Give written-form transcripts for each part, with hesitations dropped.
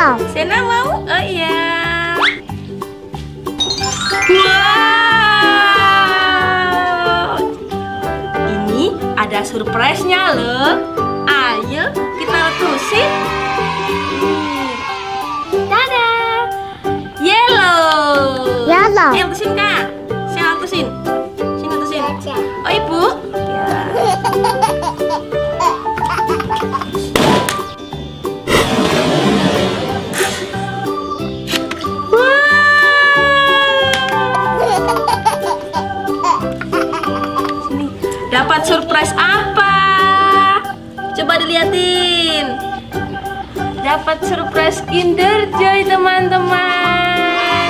mau. Sena mau? Oh iya. Wow. Ini ada surprise-nya loh. Ayo kita letusin. Dadah. Yellow. Yellow. Ayo letusin Kak. Saya letusin. Sini letusin. Oh Ibu. Ya. Dapat surprise apa? Coba dilihatin. Dapat surprise Kinder Joy teman-teman.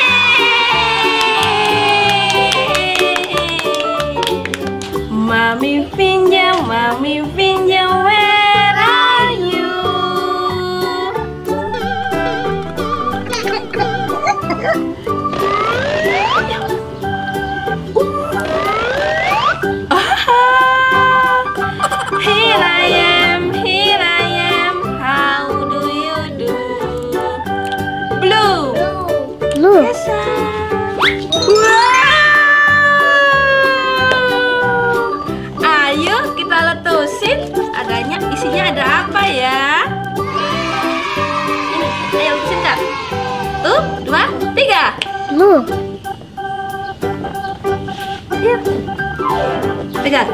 Yeay! Mami pinjam, where are you? Here I am, how do you do? Blue. Blue. Yes, wow. Ayo kita letusin. Adanya, isinya ada apa ya? Ini, ayo letusin Kak. 1, 2, 3. Blue. Yuk. Pegang.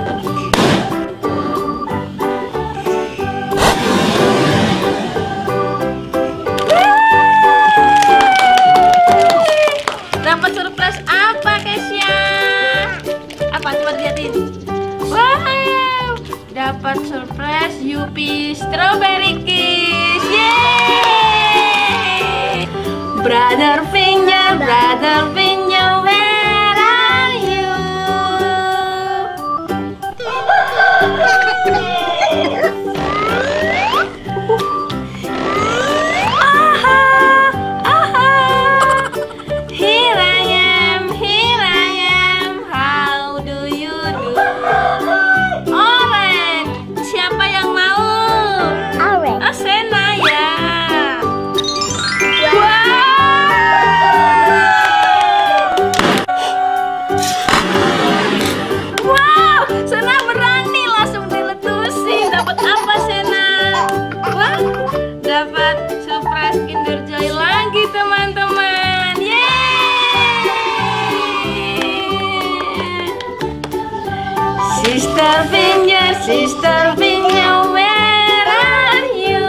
Dapat surprise apa, Kesya? Apa? Coba lihatin. Wow, dapat surprise Yupi Strawberry Kiss. Yeay! Brother Vinja, where are you? Dapat surprise Kinder Joy lagi teman-teman. Yeay! Sister Vinja, where are you?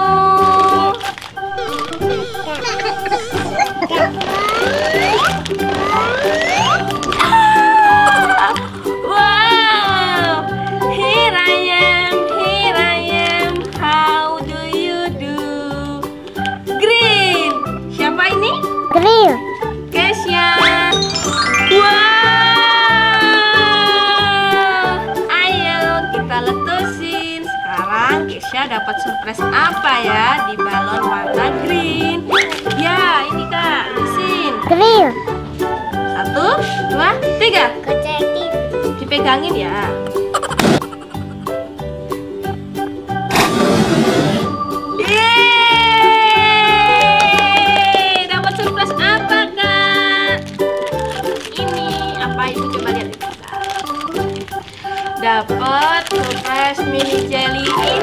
Wow! Here I am, how do you do? Green. Siapa ini? Green. Kesya. Wow. Ayo kita letusin. Sekarang Kesya dapat surprise apa ya di balon warna green? Ya, ini Kak, letusin. Green. 1, 2, 3. Kecekin. Dipegangin ya. Yeay! Dapat surprise apa, Kak? Ini apa itu? Coba lihat. Dapat surprise mini jelly